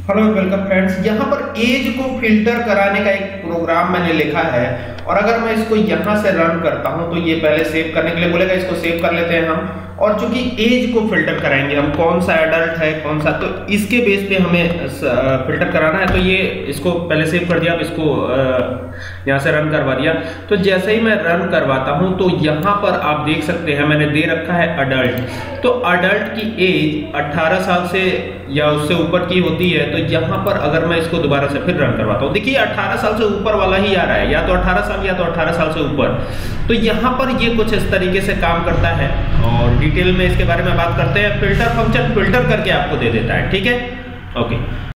Hello welcome friends. यहाँ पर as को फिल्टर कराने का एक प्रोग्राम मैंने लिखा है और अगर मैं इसको यहाँ से रन करता हूँ तो ये पहले सेव करने के लिए बोलेगा, इसको सेव कर लेते हैं हम। और चूंकि एज को फिल्टर कराएंगे हम, कौन सा एडल्ट है कौन सा, तो इसके बेस पे हमें फिल्टर कराना है। तो ये इसको पहले सेव कर दिया, अब इसको यहाँ से रन करवा दिया। तो जैसे ही मैं रन करवाता हूँ तो यहाँ पर आप देख सकते हैं मैंने दे रखा है अडल्ट। तो अडल्ट की एज 18 साल से या उससे ऊपर की होती है। तो यहाँ पर अगर मैं इसको दोबारा से फिर रन करवाता हूँ, देखिए 18 साल से ऊपर वाला ही आ रहा है, या तो 18 साल या तो 18 साल से ऊपर। तो यहाँ पर ये कुछ इस तरीके से काम करता है और डिटेल में इसके बारे में बात करते हैं। फिल्टर फंक्शन फिल्टर करके आपको दे देता है, ठीक है, ओके।